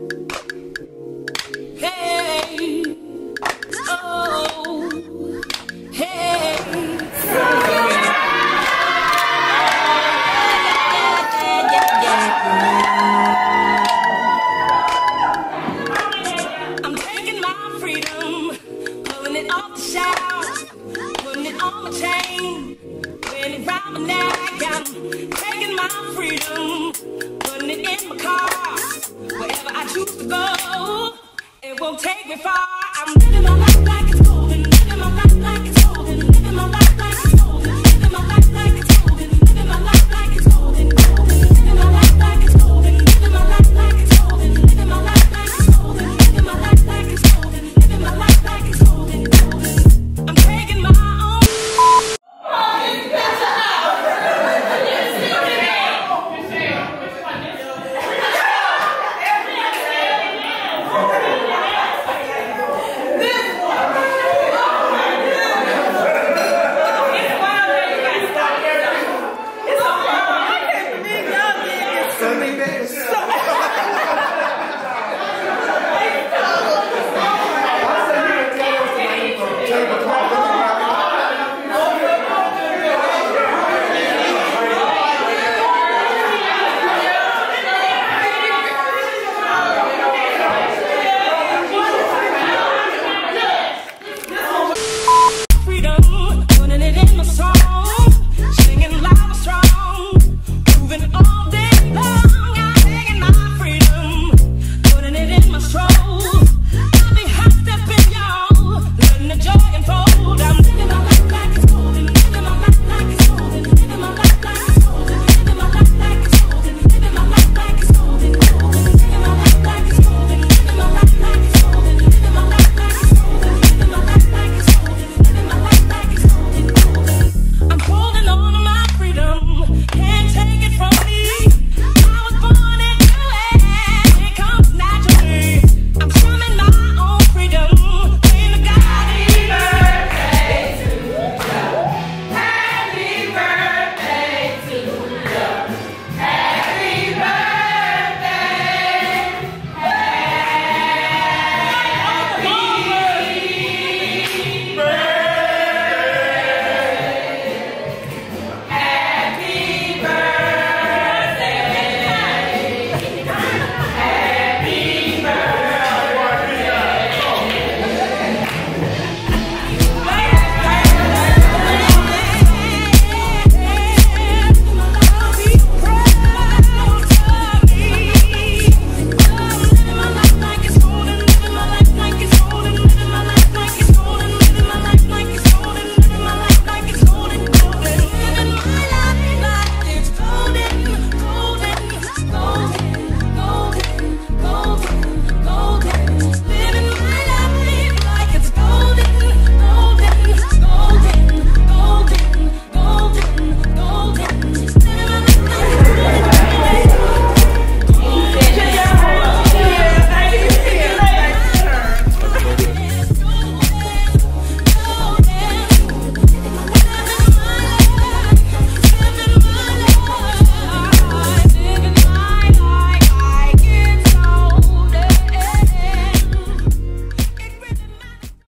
Hey, oh, hey. I'm taking my freedom, pulling it off the shelf, putting it on my chain, wearing it round my neck. I'm taking my freedom, putting it in my car, wherever I choose to go. It won't take me far. I'm living my life like it's golden, living my life like it's golden, living my life like it's golden, living my life like it's golden, living my life like it's golden, living my life like it's golden, living my life like it's golden, living my life like it's golden, living my life like it's golden, living my life like it's golden. I'm taking my own. So